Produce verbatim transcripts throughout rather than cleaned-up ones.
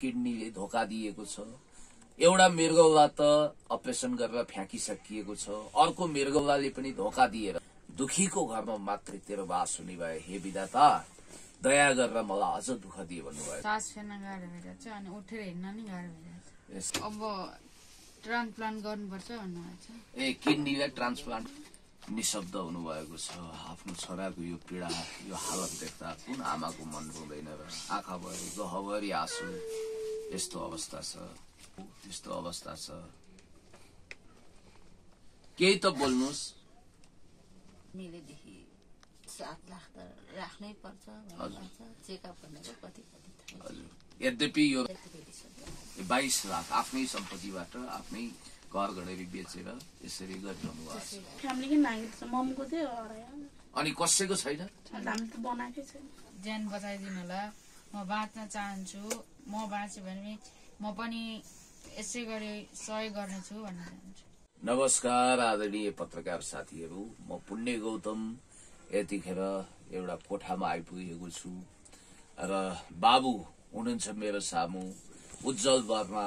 किडनीले धोका दिएको छ। एउटा मृगौला त अपरेसन गरेर फ्याँकिसकिएको छ, अर्को मृगौलाले पनि धोका दिएर दुखीको घरमा मात्रै तेरो बास हुने भए हे विधाता दया गरेर मलाई अझ दुःख दिए भन्नुभयो। सास फेर्न गाह्रो भइरहेछ अनि उठेर हिँड्न नि गाह्रो भइरहेछ। अब ट्रान्सप्लान्ट गर्नुपर्छ भन्नुभएको छ। ए किडनीलाई ट्रान्सप्लान्ट निशब्द हुनुभएको छ। आफ्नो छोराको यो पीडा यो हालत देख्दा कुन आमाको मन रुँदैन र आँखाभरि गहभरि आँसु। यस्तो अवस्था छ, यस्तो अवस्था छ। केही त बोल्नुहोस्। मेलेदेखि सात लाख त राख्नै पर्छ चेकअप भनेको कति कति हजुर। यद्यपि यो बाइस लाख आफ्नै सम्पत्तिबाट आफ्नै घर घडेरी बेचेर यसरी गरिरहनु भएको छ। अनि कसैको छैन? ज्यान बचाइदिनु होला। म बाँच्न चाहन्छु। म बाँच्यो भने म पनि यसै गरी सहयोग गर्नेछु भन्न चाहन्छु। नमस्कार आदरणीय पत्रकार साथीहरू, म पुण्य गौतम यतिखेर एउटा कोठामा आइपुगेको छु र बाबु हुनुहुन्छ मेरो सामु, उज्जवल वर्मा।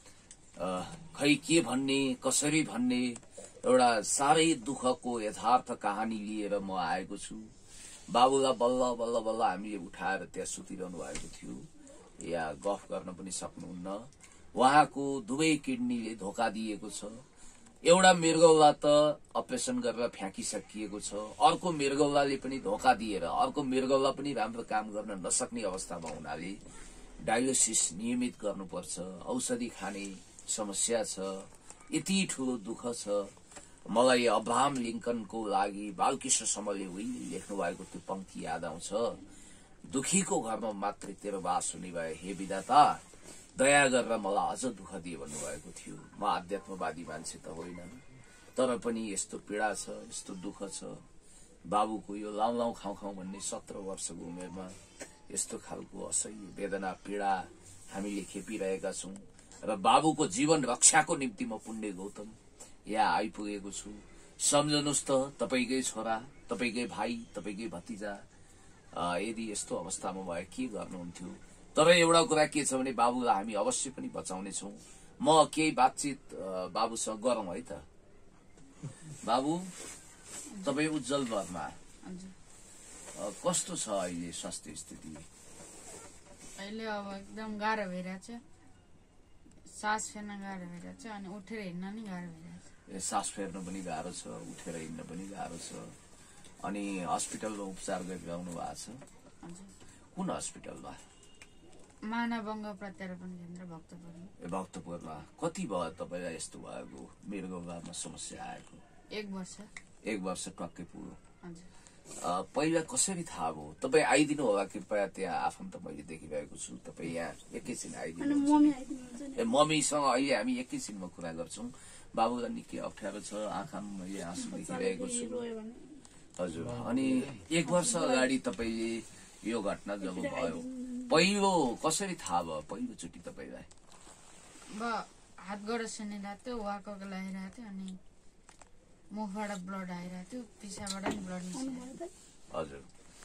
खै के भन्ने कसरी भन्ने एउटा साह्रै दुःखको यथार्थ कहानी लिएर म आएको छु। बाबुलाई बल्ल बल्ल बल्ल हामीले उठाएर त्यहाँ सुतिरहनु भएको थियो, या गफ गर्न पनि सक्नुहुन्न। उहाँको दुवै किडनीले धोका दिएको छ। एउटा मृगौला त अपरेसन गरेर फ्याँकिसकिएको छ, अर्को मृगौलाले पनि धोका दिएर अर्को मृगौला पनि राम्रो काम गर्न नसक्ने अवस्थामा हुनाले डायलिसिस नियमित गर्नुपर्छ, औषधि खाने समस्या छ। यति ठूलो दुःख छ। मलाई अब्राहम लिंकनको लागि बालकृष्ण समलले उहिले लेख्नु भएको त्यो पंक्ति याद आउँछ, दुखीको घरमा मात्रै तेरो बास हुने भए हे विधाता दया गरेर मलाई अझ दुःख दिए भन्नुभएको थियो। म आध्यात्मवादी मान्छे त होइन, तर पनि यस्तो पीडा छ, यस्तो दुःख छ। बाबुको यो लाउ लाउ खाउ खाउ भन्ने सत्र वर्षको उमेरमा यस्तो खालको असह्य वेदना पीडा हामीले खेपिरहेका छौं र बाबुको जीवन रक्षाको निम्ति म पुण्य गौतम यहाँ आइपुगेको छु। सम्झनुस् त तपाईकै छोरा, तपाईकै भाइ, तपाईकै भतिजा यदि यस्तो अवस्थामा भए के गर्नुहुन्थ्यो। तर एउटा कुरा के छ भने बाबुलाई हामी अवश्य पनि बचाउनेछौं। म केही बातचित बाबुसँग गरौं है त। बाबु, तपाई उज्जवल वर्मा, कस्तो छ अहिले स्वास्थ्य स्थिति? अहिले अब एकदम गाह्रो भइरहेछ। सास फेर्न गाह्रो भइरहेछ अनि उठेर हिँड्न नि गाह्रो भइरहेछ। ए सास फेर्न पनि गाह्रो छ, उठेर हिँड्न पनि गाह्रो छ। अनि हस्पिटलमा उपचार गरिरहनु भएको छ? कुन हस्पिटलमा? मानवअङ्ग प्रत्यारोपण केन्द्र भक्तपुरमा। ए भक्तपुरमा। कति भयो तपाईलाई यस्तो भएको मृगौलामा समस्या आएको? एक वर्ष। एक वर्ष टक्कै पुग्यो। पहिला कसरी थाहा भयो? तपाईँ आइदिनु होला कृपया, त्यहाँ आफन्त मैले देखिरहेको छु। तपाईँ यहाँ एकैछिन आइदिनु। ए मम्मीसँग अहिले हामी एकैछिनमा कुरा गर्छौं। बाबुलाई निकै अप्ठ्यारो छ, आँखामा मैले आँसु देखिरहेको छु। हजुर। अनि एक वर्ष अगाडि तपाईँले यो घटना जब भयो, पहिलो कसरी थाहा भयो पहिलोचोटि तपाईँलाई? अब हातबाट सुनिरहेको थियो, वाकको लागिरहेको थियो अनि मुखबाट ब्लड आइरहेको थियो, पिसाबाट पनि ब्लड निस्किरहेको थियो। हजुर।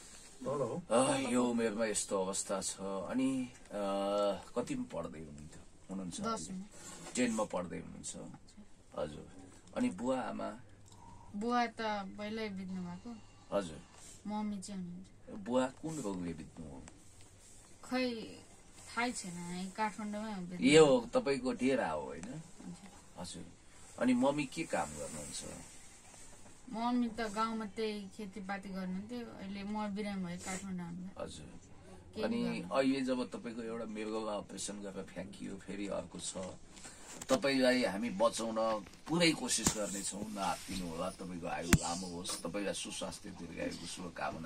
यो उमेरमा यस्तो अवस्था छ। अनि कतिमा पढ्दै हुनुहुन्छ? टेनमा पढ्दै हुनुहुन्छ। हजुर। अनि बुवा आमा? बुवा त पहिल्यै बित्नु भएको। हजुर। मम्मी चाहिँ हुनुहुन्छ। बुवा कुन रोगले बित्नु हो? खै थाहै छैन, काठमाडौँमै बित्नु। यो तपाईको डेरा हो होइन? हजुर। अनि मम्मी के काम गर्नुहुन्छ? मम्मी त गाउँमा त्यही खेतीपाती गर्नुहुन्थ्यो, अहिले म बिरामी भए काठमाडौँ आउनु। हजुर। अनि अहिले जब तपाईँको एउटा मृगौला अपरेसन गरेर फ्याँकियो, फेरि अर्को छ, तपाईलाई हामी बचाउन पुरै कोसिस गर्नेछौँ। नहात्तिनु होला। तपाईँको आयु लामो होस्, तपाईँलाई सुस्वास्थ्य दीर्घायुको शुभकामना।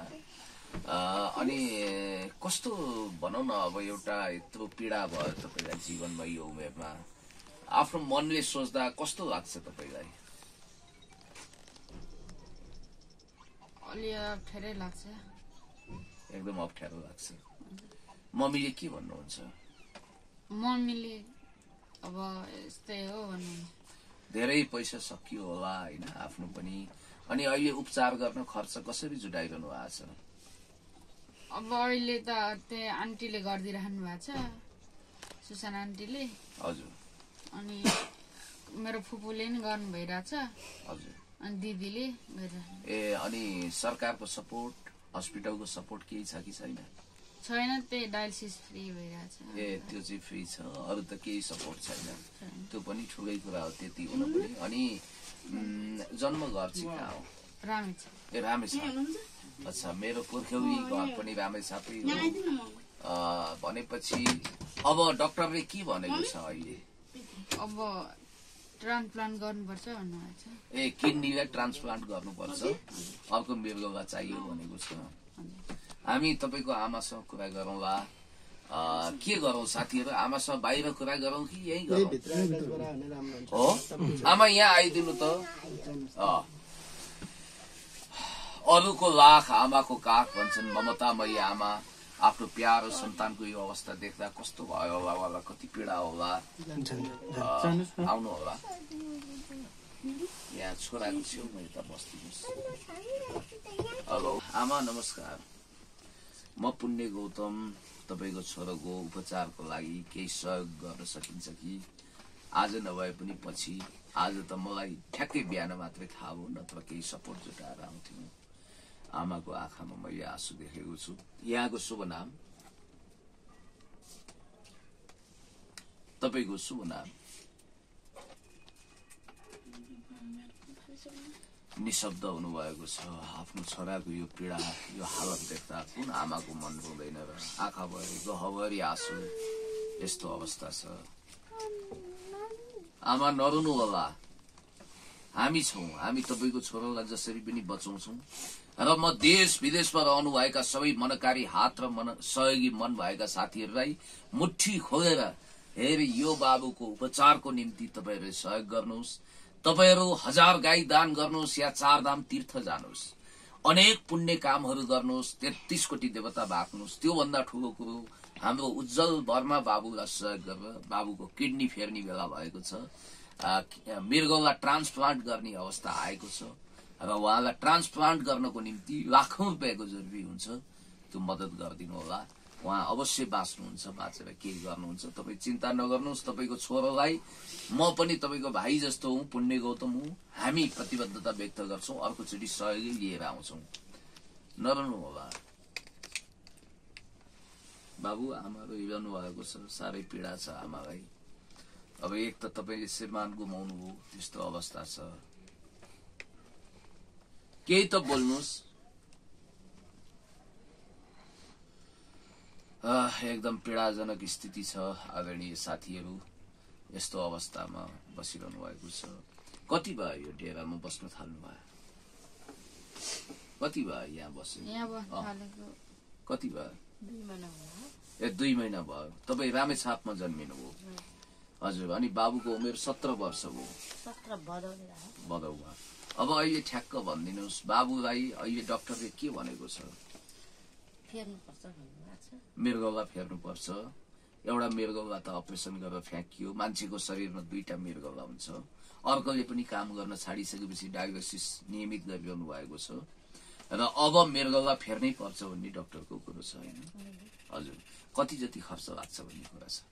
अनि कस्तो भनौँ न, अब एउटा यत्रो पीडा भयो तपाईँलाई जीवनमा यो उमेरमा, आफ्नो मनले सोच्दा कस्तो लाग्छ तपाईँलाई? अलि अप्ठ्यारै लाग्छ। एकदम अप्ठ्यारो लाग्छ। मम्मीले के भन्नुहुन्छ? मम्मीले अब यस्तै हो भन्नुहुन्छ। धेरै पैसा सकियो होला होइन आफ्नो पनि। अनि अहिले उपचार गर्न खर्च कसरी जुटाइरहनु भएको छ? अब अहिले त त्यही आन्टीले गरिदिइराख्नु भएको छ, सुसाना आन्टीले हजुर अनि मेरो फुपूले नि गर्नु भइरहेछ हजुर अनि दिदीले गरिरहेछ। ए अनि सरकारको सपोर्ट हस्पिटलको सपोर्ट केही छ कि छैन? छैन, त्यही डायलिसिस फ्री भइरहेछ। ए त्यो चाहिँ फ्री छ, अरू त केही सपोर्ट छैन। त्यो पनि ठुलै कुरा हो त्यति हुनु पनि। अनि जन्म घर चाहिँ कहाँ हो? रामेछाप। ए रामेछाप। अच्छा, मेरो पुर्ख्यौली घर पनि रामेछापै हो। भनेपछि अब डाक्टरले के भनेको छ अहिले? अब ट्रान्सप्लान्ट गर्नुपर्छ भन्नुभएको छ। ए किडनीलाई ट्रान्सप्लान्ट गर्नुपर्छ, अर्को मृगौला चाहियो भनेको छ। हामी तपाईँको आमासँग कुरा गरौँला। के गरौँ साथीहरू, आमासँग बाहिर कुरा गरौँ कि यही गरौँ? हो आमा यहाँ आइदिनु त। अरूको लाख आमाको काख भन्छन्। ममतामयी आमा आफ्नो प्यारो सन्तानको यो अवस्था देख्दा कस्तो भयो होला, होला कति पीडा होला। आउनु होला यहाँ छोराको छेउमा यता बस्दिनुहोस्। हेलो आमा नमस्कार, म पुण्य गौतम तपाईँको छोराको उपचारको लागि केही सहयोग गर्न सकिन्छ कि? आज नभए पनि पछि। आज त मलाई ठ्याक्कै बिहान मात्रै थाहा हो, नत्र केही सपोर्ट जुटाएर आउँथ्यौँ। आमाको आँखामा मैले आँसु देखेको छु। यहाँको शुभ नाम? तपाईँको शुभ नाम? निशब्द हुनुभएको छ। आफ्नो छोराको यो पीडा, यो हालत देख्दा कुन आमाको मन रुँदैन र? आँखा भरि गहभरि आँसु, यस्तो अवस्था छ। आमा नरुनु होला, हामी छौँ। हामी तपाईँको छोरालाई जसरी पनि बचाउँछौँ र म देश विदेशमा रहनुभएका सबै मनकारी हात र मन सहयोगी मन भएका साथीहरूलाई मुट्ठी खोलेर हेर यो बाबुको उपचारको निम्ति तपाईँहरूले सहयोग गर्नुहोस्। तपाईहरू हजार गाई दान गर्नुहोस् या चार धाम तीर्थ जानुहोस्, अनेक पुण्य कामहरू गर्नुहोस्, तेत्तीस कोटी देवता बाँच्नुहोस्। त्योभन्दा ठूलो कुरो हाम्रो उज्जवल वर्मा बाबुलाई सहयोग गरेर बाबुको किडनी फेर्ने बेला भएको छ। मृगौला ट्रान्सप्लान्ट गर्ने अवस्था आएको छ र उहाँलाई ट्रान्सप्लान्ट गर्नको निम्ति लाखौं रुपियाँको जरुरी हुन्छ। त्यो मद्दत गरिदिनु होला। उहाँ अवश्य बाँच्नुहुन्छ, बाँचेर केही गर्नुहुन्छ। तपाईँ चिन्ता नगर्नुहोस्। तपाईँको छोरालाई म पनि तपाईँको भाइ जस्तो हुँ, पुण्य गौतम हुँ। हामी प्रतिबद्धता व्यक्त गर्छौं, अर्कोचोटि सहयोगी लिएर आउँछौं। नरनु होला बाबु, आमा रोइरहनु भएको छ, साह्रै पीडा छ आमालाई। अब एक त तपाईँले श्रीमान गुमाउनु भयो, त्यस्तो अवस्था छ। केही त बोल्नुहोस्। एकदम पीडाजनक स्थिति छ आदरणीय साथीहरू। यस्तो अवस्थामा बसिरहनु भएको छ। कति भयो यो डेरामा बस्न थाल्नु भयो? कति भयो यहाँ बस्नु? कति भयो? ए दुई महिना भयो। तपाईँ रामेछापमा जन्मिनु भयो? हजुर। अनि बाबुको उमेर सत्र वर्ष भयो। भदौमा। अब अहिले ठ्याक्क भनिदिनुहोस्, बाबुलाई अहिले डाक्टरले के भनेको छ? मृगौला फेर्नुपर्छ। एउटा मृगौला त अपरेसन गरेर फ्याँकियो। मान्छेको शरीरमा दुईटा मृगौला हुन्छ। अर्कोले पनि काम गर्न छाडिसकेपछि डायलिसिस नियमित गरिरहनु भएको छ र अब मृगौला फेर्नै पर्छ भन्ने डाक्टरको कुरो छ हैन? हजुर। कति जति खर्च लाग्छ भन्ने कुरा छ?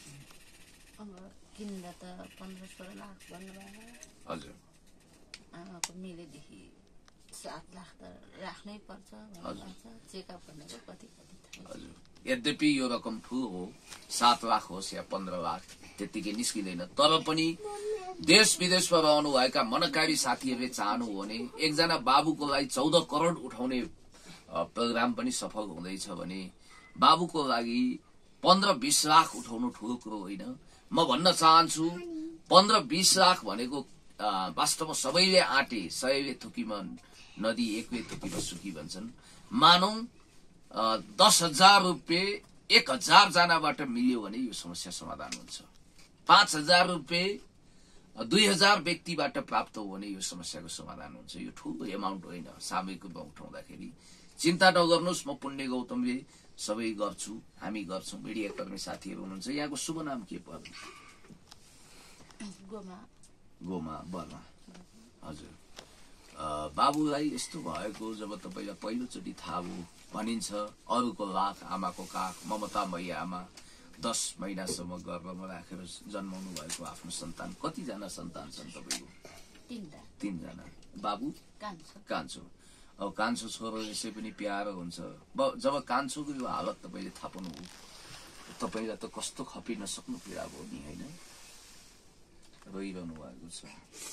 हजुर। आमाको मिलेदेखि सात लाख त राख्नै पर्छ भन्छ। चेकअप भनेको कति कति थाहा? हजुर। यद्यपि यो रकम ठुलो हो, सात लाख होस् या पन्ध्र लाख त्यतिकै निस्किँदैन। तर पनि देश विदेशमा रहनुभएका मनकारी साथीहरूले चाहनु हो भने एकजना बाबुको लागि चौध करोड उठाउने प्रोग्राम पनि सफल हुँदैछ भने बाबुको लागि पन्ध्र बीस लाख उठाउनु ठुलो कुरो होइन। म भन्न चाहन्छु पन्ध्र बीस लाख भनेको वास्तवमा सबैले आँटे, सयले थुकीमा नदी एकले थुकीमा सुकी भन्छन्। मानौ दस हजार रुपियाँ एक हजार जनाबाट मिल्यो भने यो समस्या समाधान हुन्छ। पाँच हजार रुपियाँ दुई हजार व्यक्तिबाट प्राप्त हो भने यो समस्याको समाधान हुन्छ। यो ठुलो एमाउन्ट होइन सामूहिक रूपमा उठाउँदाखेरि। चिन्ता नगर्नुहोस्, म पुण्य गौतमले सबै गर्छु, हामी गर्छौं। मिडिया कर्मी साथीहरू हुनुहुन्छ। यहाँको शुभ नाम के पर्यो? गोमा। गोमा वर्मा। हजुर। बाबुलाई यस्तो भएको जब तपाईलाई पहिलोचोटि थाहा भयो, भनिन्छ अरूको लाख आमाको काख, ममतामयी आमा दस महिनासम्म गर्भमा राखेर जन्माउनु भएको आफ्नो सन्तान कतिजना सन्तान छन् तपाईँको? तीनजना। बाबु कान्छो। अब कान्छो छोरो यसै पनि प्यारो हुन्छ। जब कान्छोको यो हालत तपाईँले थाहा पाउनु हो तपाईँलाई त कस्तो खपि नसक्नु पीडा भयो नि होइन? रोइरहनु भएको छ।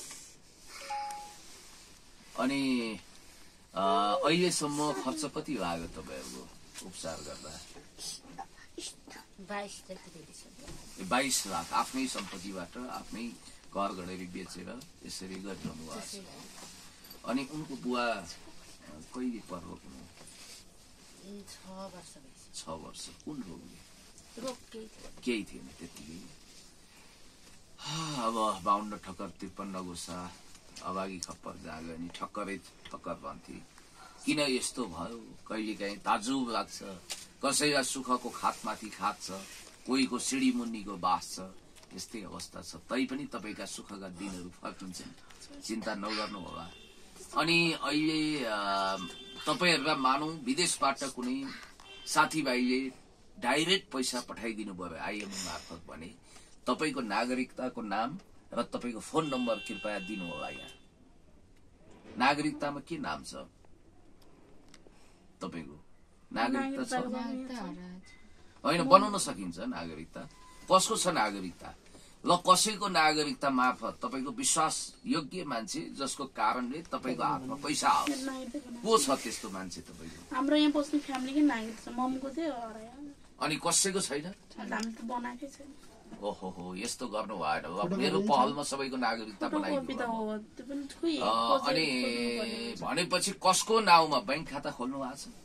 अनि अहिलेसम्म खर्च कति लाग्यो तपाईँहरूको उपचार गर्दा? बाइस लाख आफ्नै सम्पत्तिबाट आफ्नै घर घडेरी बेचेर यसरी गरिरहनु भएको छ। अनि उनको बुवा कहिले परलोक हुनु? छ वर्ष। कुन रोगले? केही थिएन त्यतिकै। अब बाहुन्न ठक्कर त्रिपन्न गोसा अभागी खप्पर जाग्यो अनि ठक्करै ठक्कर भन्थे। किन यस्तो भयो? कहिले काहीँ ताजुब लाग्छ। कसैलाई सुखको खातमाथि खात छ, कोहीको सिडी मुन्नीको बास छ। यस्तै अवस्था छ। तैपनि तपाईँका सुखका दिनहरू फर्किन्छन्, चिन्ता नगर्नु होला। अनि अहिले तपाईँहरूलाई मानौँ विदेशबाट कुनै साथीभाइले डाइरेक्ट पैसा पठाइदिनु भयो आइएमओ मार्फत भने तपाईँको नागरिकताको नाम र तपाईँको फोन नम्बर कृपया दिनु होला। यहाँ नागरिकतामा के नाम छ तपाईँको? नागरिकता छ होइन? बनाउन सकिन्छ नागरिकता। कसको छ नागरिकता? ल कसैको नागरिकता मार्फत तपाईँको विश्वास योग्य मान्छे जसको कारणले तपाईँको हातमा पैसा आओस्, को छ त्यस्तो मान्छे तपाईँको? हाम्रो यहाँ बस्ने फ्यामिलीकै नागरिक छ, मम्मीको थियो। अनि कसैको छैन? हामी त बनाएकै छैन। ओहो हो, यस्तो गर्नु भएन। मेरो पहलमा सबैको नागरिकता बनाइदिनु। अनि भनेपछि कसको नाउँमा बैंक खाता खोल्नु भएको छ?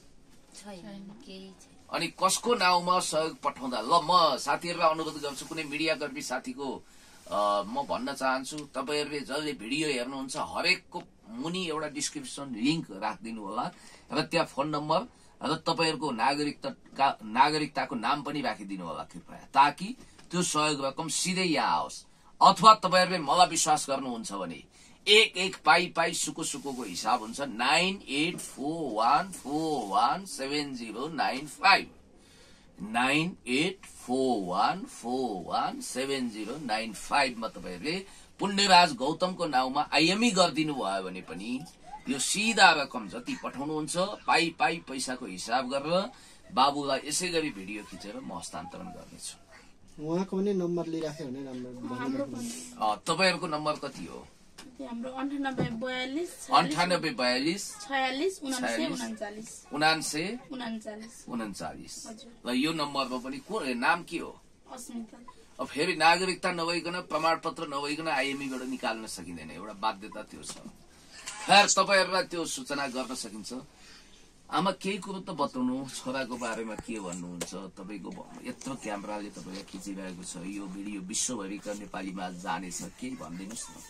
अनि कसको नाउँमा सहयोग पठाउँदा? ल म साथीहरूलाई अनुरोध गर्छु, कुनै मिडियाकर्मी साथीको म भन्न चाहन्छु, तपाईँहरूले जसले भिडियो हेर्नुहुन्छ हरेकको मुनि एउटा डिस्क्रिप्सन लिङ्क राखिदिनु होला र त्यहाँ फोन नम्बर र तपाईँहरूको नागरिकता नागरिकताको नाम पनि राखिदिनु होला कृपया, ताकि त्यो सहयोग रकम सिधै यहाँ आओस्। अथवा तपाईँहरूले मलाई विश्वास गर्नुहुन्छ भने एक एक पाई पाई सुको सुकोको हिसाब हुन्छ। Nine eight four one four one seven zero nine five nine eight four one four one seven zero nine फाइभमा तपाईँहरूले पुण्यराज गौतमको नाउँमा आइएमई गरिदिनु भयो भने पनि यो सिधा रकम जति पठाउनुहुन्छ पाई पाई पैसाको हिसाब गरेर बाबुलाई यसै गरी भिडियो खिचेर म हस्तान्तरण गर्नेछु। उहाँको पनि नम्बर लिइराख्यो भने राम्रो। तपाईँहरूको नम्बर कति हो? अन्ठानब्बे बयालिस अन्ठानब्बे बयालिस छयालिस उनान्से उन्चालिस। ल यो नम्बरमा पनि को नाम के हो? अब फेरि नागरिकता नभइकन प्रमाणपत्र नभइकन आइएमईबाट निकाल्न सकिँदैन, एउटा बाध्यता त्यो छ। खैर तपाईँहरूलाई त्यो सूचना गर्न सकिन्छ। आमा केही कुरो त बताउनु, छोराको बारेमा के भन्नुहुन्छ? तपाईँको यत्रो क्यामेराले तपाईँलाई खिचिरहेको छ, यो भिडियो विश्वभरिका नेपालीमा जानेछ, केही भनिदिनुहोस् न,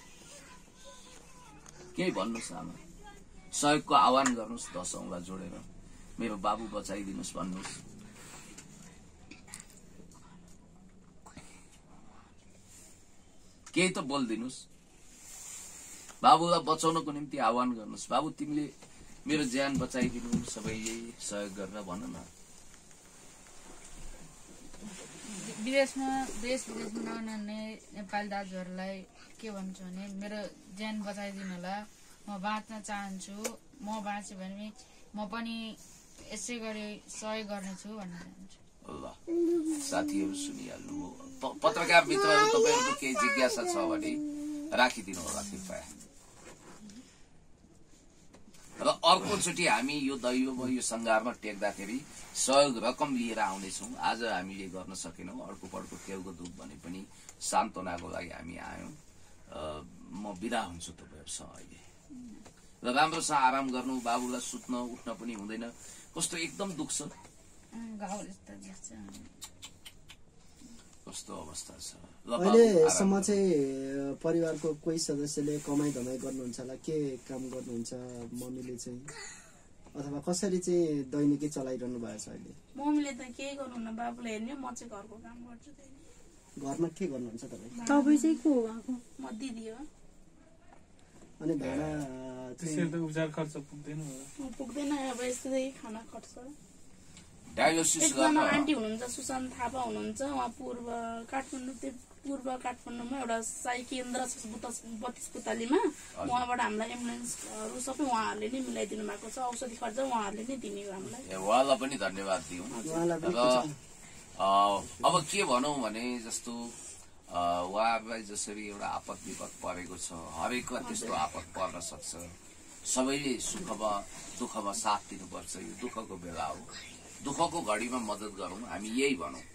केही भन्नुहोस् आमा। सहयोगको आह्वान गर्नुहोस्, दस औँला जोडेर मेरो बाबु बचाइदिनुहोस् भन्नुहोस्। केही त बोलिदिनुहोस्, बाबुलाई बचाउनको निम्ति आह्वान गर्नुहोस्। बाबु तिमीले मेरो ज्यान बचाइदिनु, सबैले सहयोग गरेर भन न। विदेशमा देश विदेशमा नहुने नेपाली दाजुहरूलाई के भन्छु भने मेरो ज्यान बचाइदिनु होला। म बाँच्न चाहन्छु, म बाँच्यो भने म पनि यसै गरी सहयोग गर्नेछु भन्न चाहन्छु। ल साथीहरू सुनिहाल्नु, पत्रकार मित्रहरू तपाईँहरूको केही जिज्ञासा छ भने राखिदिनु होला कृपया। र अर्कोचोटि हामी यो दैवमा यो सङ्घारमा टेक्दाखेरि सहयोग रकम लिएर आउनेछौँ। आज हामीले गर्न सकेनौँ, अर्को पल्टको टेउको दुख भने पनि सान्त्वनाको लागि हामी आयौँ। म बिदा हुन्छु तपाईँहरूसँग अहिले, र राम्रोसँग आराम गर्नु। बाबुलाई सुत्न उठ्न पनि हुँदैन, कस्तो एकदम दुख्छ, कस्तो अवस्था छ। अहिलेसम्म चाहिँ परिवारको कोही सदस्यले कमाइ धमाइ गर्नुहुन्छ होला, के काम गर्नुहुन्छ मम्मीले चाहिँ, अथवा कसरी चाहिँ दैनिकी चलाइरहनु भएको छ अहिले? मम्मीले त केही गर्नुहुन्न, बाबुले हेर्ने, म चाहिँ घरको काम गर्छु। घरमा के गर्नुहुन्छ तपाईँ? तपाईँ चाहिँ को हो? म दिदी हो। अनि भाडा त्यसरी त उपचार खर्च पुग्दैन पुग्दैन, अब यस्तै खाना खर्च। डायलिसिस एकजना गर्न आन्टी हुनुहुन्छ सुशान्त थापा हुनुहुन्छ उहाँ पूर्व काठमाडौँ त्यो पूर्व काठमाडौँमा एउटा साई केन्द्र छ बत्तीस पुतालीमा उहाँबाट हामीलाई एम्बुलेन्सहरू सबै उहाँहरूले नै मिलाइदिनु भएको छ औषधि खर्च उहाँहरूले नै दिने हो हामीलाई ए, उहाँलाई पनि धन्यवाद दिउँ उहाँलाई पनि र अ, अब के भनौँ भने जस्तो अ, उहाँहरूलाई जसरी एउटा आपद विपद परेको छ हरेकमा त्यस्तो आपद पर्न सक्छ सबैले सुखमा दुःखमा साथ दिनुपर्छ यो दुःखको बेला हो दुःखको घडीमा मद्दत गरौँ हामी यही भनौँ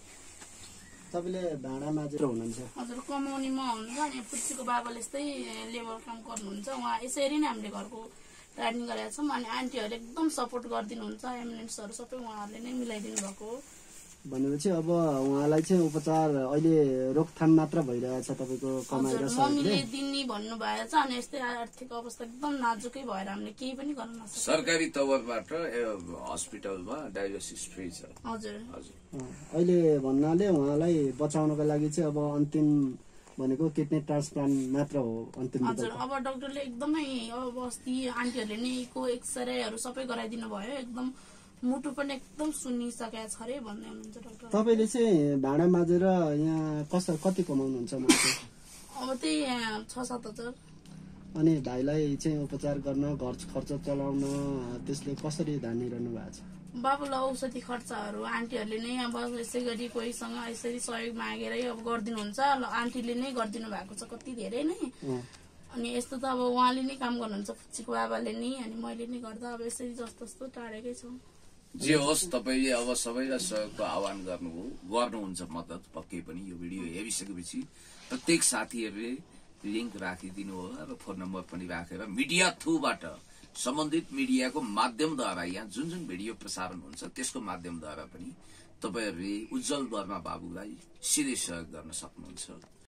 तपाईँले भाँडामा चाहिँ हुनुहुन्छ हजुर कमाउनेमा हुनुहुन्छ अनि पुच्चीको बाबाले यस्तै लेबर काम गर्नुहुन्छ उहाँ यसरी नै हामीले घरको ट्राइनिङ गरेका छौँ अनि आन्टीहरूले एकदम सपोर्ट गरिदिनुहुन्छ एम्बुलेन्सहरू सबै उहाँहरूले नै मिलाइदिनु भएको हो भनेपछि अब उहाँलाई चाहिँ उपचार अहिले रोकथाम मात्र भइरहेछ तपाईँको कमाइ र हजुर सहयोगले मम्मीले दिने भन्नु भएछ अनि यस्तै आर्थिक अवस्था एकदम नाजुकै भएर हामीले केही पनि गर्न नसक्यौँ सरकारी तवरबाट ए, हस्पिटलमा डायलिसिस फ्री छ हजुर हजुर अँ, अहिले भन्नाले उहाँलाई बचाउनको लागि चाहिँ अब अन्तिम भनेको किडनी ट्रान्सप्लान्ट मात्र हो अन्तिम हजुर विकल्प अब डाक्टरले एकदमै अब अस्ति आन्टीहरूले नै को एक्सरेहरू सबै गराइदिनु भयो एकदम मुटु पनि एकदम सुनिसकेको छ अरे भन्दै हुनुहुन्छ डाक्टर तपाईँले चाहिँ भाँडा माझेर यहाँ कसरी कति कमाउनुहुन्छ मान्छे अब त्यही अँ, छ सात हजार अनि भाइलाई चाहिँ उपचार गर्न घर खर्च चलाउन त्यसले कसरी धानिरहनु भएको छ बाबुलाई औषधि खर्चहरू आन्टीहरूले नै अब यसै गरी कोहीसँग यसरी सहयोग मागेरै अब गरिदिनुहुन्छ ल आन्टीले नै गरिदिनु भएको छ कति धेरै नै अँ, अनि यस्तो त अब उहाँले नै काम गर्नुहुन्छ फुच्चीको बाबाले नै अनि मैले नै गर्दा अब यसरी जस्तो जस्तो टाढेकै छौँ जे होस् तपाईँले अब सबैलाई सहयोगको आह्वान गर्नुभयो गर्नुहुन्छ मद्दत पक्कै पनि यो भिडियो हेरिसकेपछि प्रत्येक साथीहरूले लिङ्क राखिदिनु होला र फोन नम्बर पनि राखेर मिडिया थ्रुबाट सम्बन्धित मिडियाको माध्यमद्वारा यहाँ जुन जुन भिडियो प्रसारण हुन्छ त्यसको माध्यमद्वारा पनि तपाईँहरूले उज्जवल वर्मा बाबुलाई सिधै सहयोग गर्न सक्नुहुन्छ